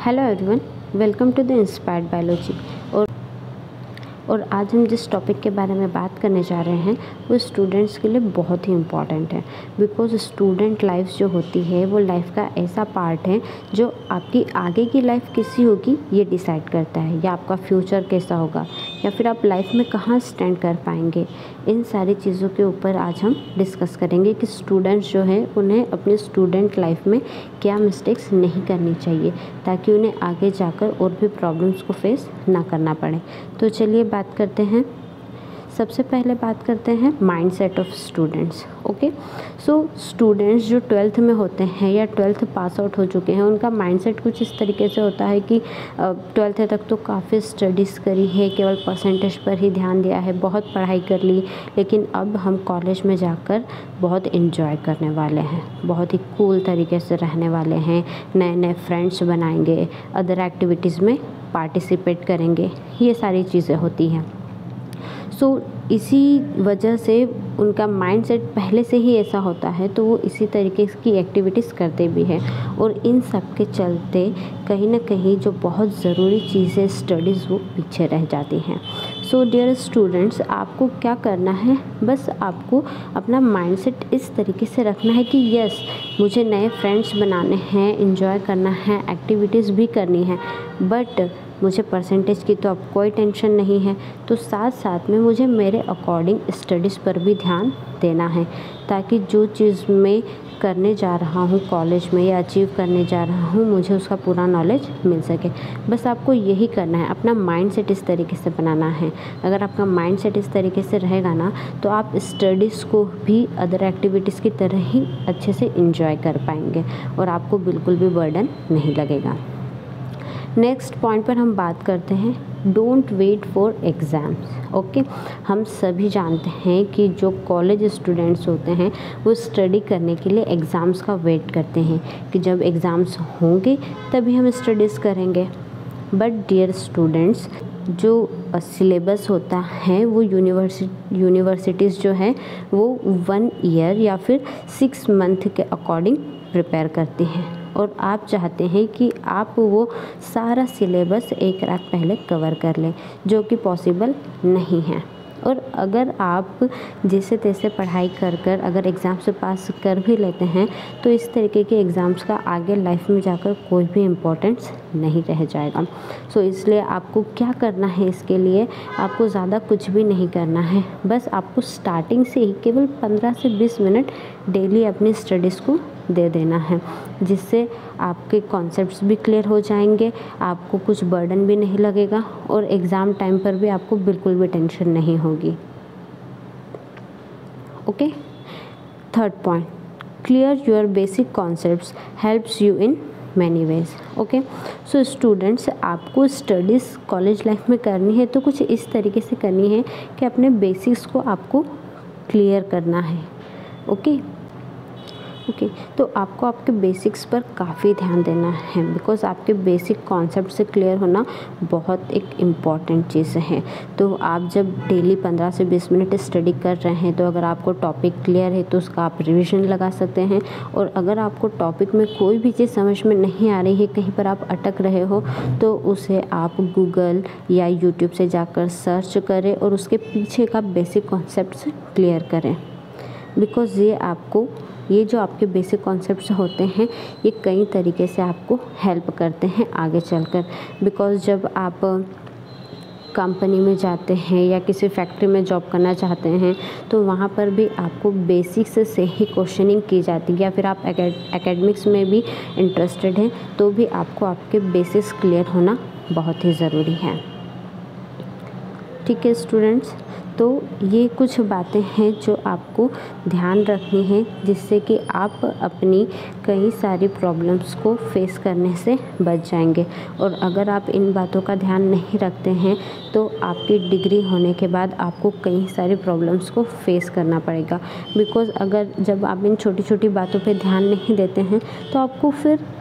Hello everyone, welcome to the inspired biology. और आज हम जिस टॉपिक के बारे में बात करने जा रहे हैं वो स्टूडेंट्स के लिए बहुत ही इम्पॉर्टेंट है। बिकॉज स्टूडेंट लाइफ जो होती है वो लाइफ का ऐसा पार्ट है जो आपकी आगे की लाइफ कैसी होगी ये डिसाइड करता है, या आपका फ्यूचर कैसा होगा, या फिर आप लाइफ में कहाँ स्टैंड कर पाएंगे। इन सारी चीज़ों के ऊपर आज हम डिस्कस करेंगे कि स्टूडेंट्स जो है उन्हें अपने स्टूडेंट लाइफ में क्या मिस्टेक्स नहीं करनी चाहिए ताकि उन्हें आगे जाकर और भी प्रॉब्लम्स को फेस ना करना पड़े। तो चलिए बात करते हैं। सबसे पहले बात करते हैं mindset of students. Okay, so students जो 12th में होते हैं या 12th पास आउट हो चुके हैं, उनका माइंडसेट कुछ इस तरीके से होता है कि 12th तक तो काफ़ी स्टडीज़ करी है, केवल परसेंटेज पर ही ध्यान दिया है, बहुत पढ़ाई कर ली, लेकिन अब हम कॉलेज में जाकर बहुत इन्जॉय करने वाले हैं, बहुत ही कूल तरीके से रहने वाले हैं, नए नए फ्रेंड्स बनाएंगे, अदर एक्टिविटीज़ में पार्टिसिपेट करेंगे, ये सारी चीज़ें होती हैं। सो इसी वजह से उनका माइंडसेट पहले से ही ऐसा होता है, तो वो इसी तरीके की एक्टिविटीज़ करते भी हैं। और इन सब के चलते कहीं ना कहीं जो बहुत ज़रूरी चीज़ें स्टडीज़ वो पीछे रह जाती हैं। सो डियर स्टूडेंट्स, आपको क्या करना है, बस आपको अपना माइंडसेट इस तरीके से रखना है कि यस, मुझे नए फ्रेंड्स बनाने हैं, एंजॉय करना है, एक्टिविटीज़ भी करनी है, बट मुझे परसेंटेज की तो अब कोई टेंशन नहीं है, तो साथ साथ में मुझे मेरे अकॉर्डिंग स्टडीज़ पर भी ध्यान देना है, ताकि जो चीज़ मैं करने जा रहा हूँ कॉलेज में या अचीव करने जा रहा हूँ, मुझे उसका पूरा नॉलेज मिल सके। बस आपको यही करना है, अपना माइंडसेट इस तरीके से बनाना है। अगर आपका माइंडसेट इस तरीके से रहेगा ना, तो आप स्टडीज़ को भी अदर एक्टिविटीज़ की तरह ही अच्छे से एंजॉय कर पाएंगे और आपको बिल्कुल भी बर्डन नहीं लगेगा। नेक्स्ट पॉइंट पर हम बात करते हैं, don't wait for exams. Okay, हम सभी जानते हैं कि जो कॉलेज स्टूडेंट्स होते हैं वो स्टडी करने के लिए एग्ज़ाम्स का वेट करते हैं कि जब एग्ज़ाम्स होंगे तभी हम स्टडीज़ करेंगे। बट डियर स्टूडेंट्स, जो सिलेबस होता है वो यूनिवर्सिटीज़ जो है वो 1 ईयर या फिर 6 मंथ के अकॉर्डिंग प्रिपेयर करती हैं, और आप चाहते हैं कि आप वो सारा सिलेबस एक रात पहले कवर कर लें, जो कि पॉसिबल नहीं है। और अगर आप जैसे तैसे पढ़ाई कर कर अगर एग्ज़ाम से पास कर भी लेते हैं, तो इस तरीके के एग्ज़ाम्स का आगे लाइफ में जाकर कोई भी इम्पोर्टेंस नहीं रह जाएगा। सो इसलिए आपको क्या करना है, इसके लिए आपको ज़्यादा कुछ भी नहीं करना है, बस आपको स्टार्टिंग से ही केवल 15 से 20 मिनट डेली अपनी स्टडीज़ को दे देना है, जिससे आपके कॉन्सेप्ट्स भी क्लियर हो जाएंगे, आपको कुछ बर्डन भी नहीं लगेगा और एग्ज़ाम टाइम पर भी आपको बिल्कुल भी टेंशन नहीं होगी। Okay, third point, clear your basic concepts helps you in many ways. Okay, so students, आपको स्टडीज़ कॉलेज लाइफ में करनी है तो कुछ इस तरीके से करनी है कि अपने बेसिक्स को आपको क्लियर करना है। ओके, तो आपको आपके बेसिक्स पर काफ़ी ध्यान देना है, बिकॉज़ आपके बेसिक कॉन्सेप्ट से क्लियर होना बहुत एक इम्पॉर्टेंट चीज़ है। तो आप जब डेली 15 से 20 मिनट स्टडी कर रहे हैं, तो अगर आपको टॉपिक क्लियर है तो उसका आप रिवीजन लगा सकते हैं। और अगर आपको टॉपिक में कोई भी चीज़ समझ में नहीं आ रही है, कहीं पर आप अटक रहे हो, तो उसे आप गूगल या यूट्यूब से जाकर सर्च करें और उसके पीछे का बेसिक कॉन्सेप्ट क्लियर करें। बिकॉज़ ये जो आपके बेसिक कॉन्सेप्ट्स होते हैं, ये कई तरीके से आपको हेल्प करते हैं आगे चलकर। बिकॉज़ जब आप कंपनी में जाते हैं या किसी फैक्ट्री में जॉब करना चाहते हैं, तो वहाँ पर भी आपको बेसिक्स से ही क्वेश्चनिंग की जाती है, या फिर आप एकेडमिक्स में भी इंटरेस्टेड हैं तो भी आपको आपके बेसिक्स क्लियर होना बहुत ही ज़रूरी है। ठीक है स्टूडेंट्स, तो ये कुछ बातें हैं जो आपको ध्यान रखनी है, जिससे कि आप अपनी कई सारी प्रॉब्लम्स को फेस करने से बच जाएंगे। और अगर आप इन बातों का ध्यान नहीं रखते हैं, तो आपकी डिग्री होने के बाद आपको कई सारी प्रॉब्लम्स को फेस करना पड़ेगा। बिकॉज़ अगर जब आप इन छोटी छोटी बातों पे ध्यान नहीं देते हैं, तो आपको फिर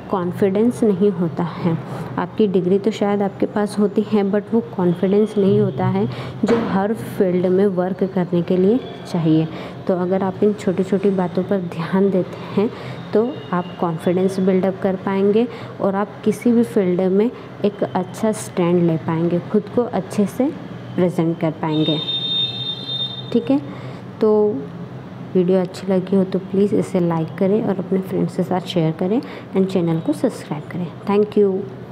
कॉन्फिडेंस नहीं होता है। आपकी डिग्री तो शायद आपके पास होती है, बट वो कॉन्फिडेंस नहीं होता है जो हर फील्ड में वर्क करने के लिए चाहिए। तो अगर आप इन छोटी छोटी बातों पर ध्यान देते हैं तो आप कॉन्फिडेंस बिल्डअप कर पाएंगे और आप किसी भी फील्ड में एक अच्छा स्टैंड ले पाएंगे, खुद को अच्छे से प्रेजेंट कर पाएंगे। ठीक है, तो वीडियो अच्छी लगी हो तो प्लीज़ इसे लाइक करें और अपने फ्रेंड्स के साथ शेयर करें एंड चैनल को सब्सक्राइब करें। Thank you.